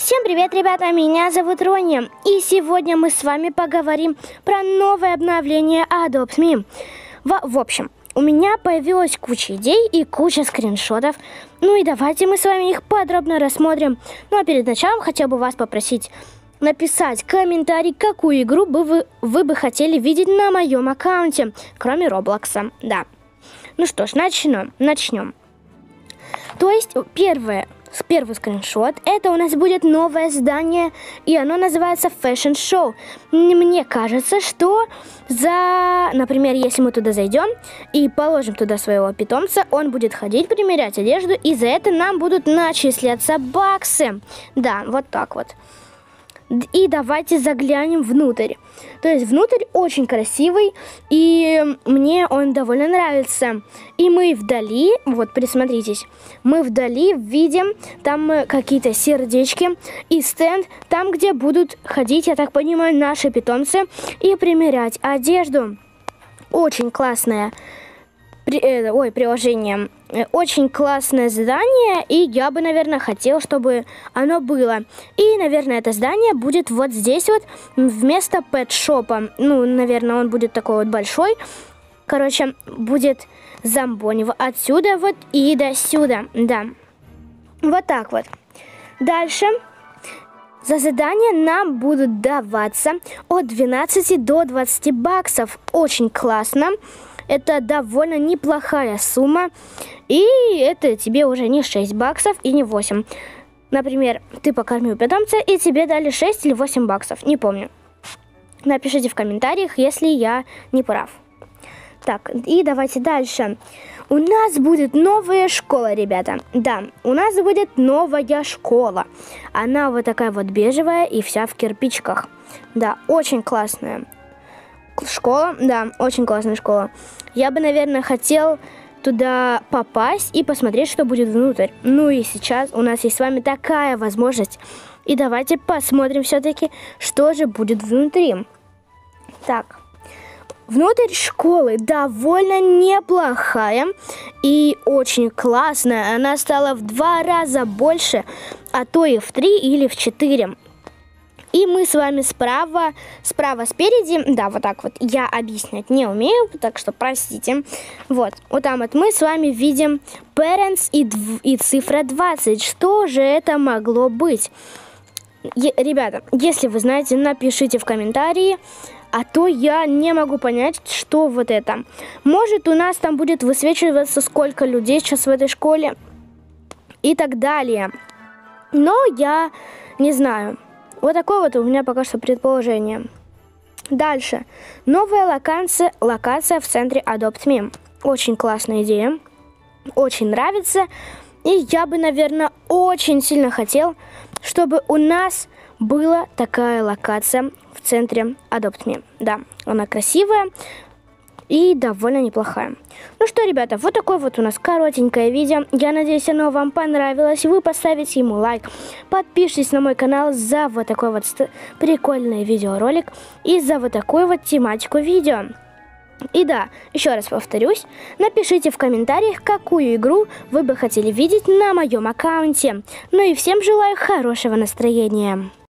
Всем привет, ребята, меня зовут Рони, и сегодня мы с вами поговорим про новое обновление Adopt Me. В общем, у меня появилась куча идей и куча скриншотов, ну и давайте мы с вами их подробно рассмотрим. Ну а перед началом хотел бы вас попросить написать комментарий, какую игру вы бы хотели видеть на моем аккаунте, кроме Роблокса, да. Ну что ж, начнем. То есть первый скриншот, это у нас будет новое здание, и оно называется Fashion Show. Мне кажется, что например, если мы туда зайдем и положим туда своего питомца, он будет ходить, примерять одежду, и за это нам будут начисляться баксы. Да, вот так вот. И давайте заглянем внутрь. То есть внутрь очень красивый, и мне он довольно нравится. И мы вдали, вот присмотритесь, мы вдали видим там какие-то сердечки и стенд, там, где будут ходить, я так понимаю, наши питомцы и примерять одежду. Очень классное приложение. Очень классное здание, и я бы, наверное, хотел, чтобы оно было. И, наверное, это здание будет вот здесь вот, вместо пэт-шопа. Ну, наверное, он будет такой вот большой. Короче, будет зомбони. Отсюда вот и до сюда, да. Вот так вот. Дальше. За задание нам будут даваться от 12 до 20 баксов. Очень классно. Это довольно неплохая сумма, и это тебе уже не 6 баксов и не 8. Например, ты покормил питомца, и тебе дали 6 или 8 баксов, не помню. Напишите в комментариях, если я не прав. Так, и давайте дальше. У нас будет новая школа, ребята. Да, у нас будет новая школа. Она вот такая вот бежевая и вся в кирпичиках. Да, очень классная школа, да, очень классная школа. Я бы, наверное, хотел туда попасть и посмотреть, что будет внутрь. Ну и сейчас у нас есть с вами такая возможность. И давайте посмотрим все-таки, что же будет внутри. Так, внутрь школы довольно неплохая и очень классная. Она стала в 2 раза больше, а то и в 3 или в 4. И мы с вами справа спереди, да, вот так вот, я объяснять не умею, так что простите. Вот там вот мы с вами видим Parents и цифра 20. Что же это могло быть? Ребята, если вы знаете, напишите в комментарии, а то я не могу понять, что вот это. Может, у нас там будет высвечиваться, сколько людей сейчас в этой школе и так далее. Но я не знаю. Вот такое вот у меня пока что предположение. Дальше. Новая локация в центре Adopt Me. Очень классная идея. Очень нравится. И я бы, наверное, очень сильно хотел, чтобы у нас была такая локация в центре Adopt Me. Да, она красивая и довольно неплохая. Ну что, ребята, вот такое вот у нас коротенькое видео. Я надеюсь, оно вам понравилось. Вы поставите ему лайк. Подпишитесь на мой канал за вот такой вот прикольный видеоролик и за вот такую вот тематику видео. И да, еще раз повторюсь, напишите в комментариях, какую игру вы бы хотели видеть на моем аккаунте. Ну и всем желаю хорошего настроения.